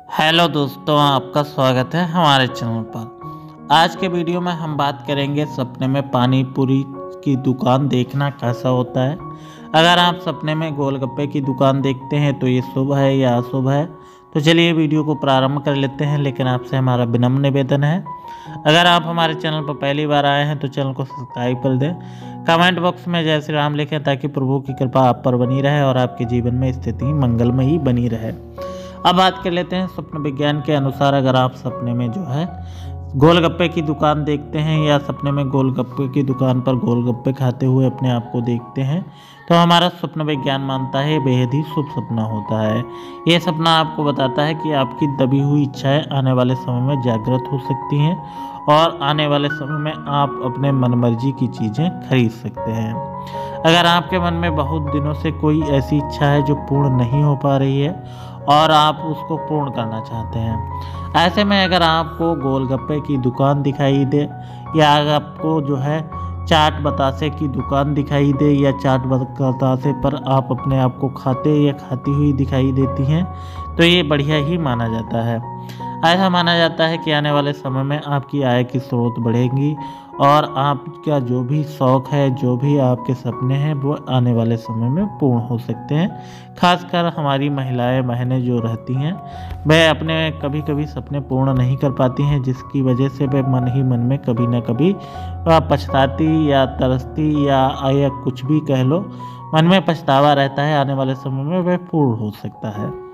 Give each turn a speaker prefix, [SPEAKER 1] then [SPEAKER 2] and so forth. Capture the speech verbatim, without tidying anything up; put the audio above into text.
[SPEAKER 1] Hello दोस्तों, आपका स्वागत है हमारे चैनल पर। आज के वीडियो में हम बात करेंगे सपने में पानी पूरी की दुकान देखना कैसा होता है। अगर आप सपने में गोलगप्पे की दुकान देखते हैं तो ये शुभ है या अशुभ है। तो चलिए वीडियो को प्रारंभ कर लेते हैं, लेकिन आपसे हमारा विनम्र निवेदन है, अगर आप हमारे चैनल पर पहली बार आए हैं तो चैनल को सब्सक्राइब कर दें। कमेंट बॉक्स में जय श्री राम लिखें ताकि प्रभु की कृपा आप पर बनी रहे और आपके जीवन में स्थिति मंगलमयी बनी रहे। अब बात कर लेते हैं स्वप्न विज्ञान के अनुसार, अगर आप सपने में जो है गोलगप्पे की दुकान देखते हैं या सपने में गोलगप्पे की दुकान पर गोलगप्पे खाते हुए अपने आप को देखते हैं तो हमारा स्वप्न विज्ञान मानता है बेहद ही शुभ सपना होता है। ये सपना आपको बताता है कि आपकी दबी हुई इच्छाएं आने वाले समय में जागृत हो सकती हैं और आने वाले समय में आप अपने मनमर्जी की चीज़ें खरीद सकते हैं। अगर आपके मन में बहुत दिनों से कोई ऐसी इच्छा है जो पूर्ण नहीं हो पा रही है और आप उसको पूर्ण करना चाहते हैं, ऐसे में अगर आपको गोलगप्पे की दुकान दिखाई दे या अगर आपको जो है चाट बतासे की दुकान दिखाई दे या चाट बतासे पर आप अपने आप को खाते या खाती हुई दिखाई देती हैं तो ये बढ़िया ही माना जाता है। ऐसा माना जाता है कि आने वाले समय में आपकी आय की स्रोत बढ़ेगी और आपका जो भी शौक़ है, जो भी आपके सपने हैं वो आने वाले समय में पूर्ण हो सकते हैं। खासकर हमारी महिलाएं बहनें जो रहती हैं वह अपने कभी कभी सपने पूर्ण नहीं कर पाती हैं, जिसकी वजह से वह मन ही मन में कभी ना कभी पछताती या तरसती या, या कुछ भी कह लो, मन में पछतावा रहता है। आने वाले समय में वह पूर्ण हो सकता है।